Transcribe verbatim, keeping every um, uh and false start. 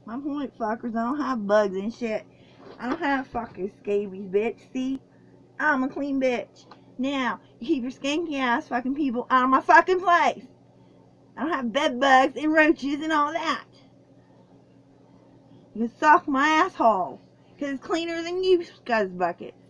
My point, fuckers, I don't have bugs and shit. I don't have fucking scabies, bitch. See? I'm a clean bitch. Now, you keep your skanky ass fucking people out of my fucking place. I don't have bed bugs and roaches and all that. You can suck my asshole. Because it's cleaner than you, scuzz bucket.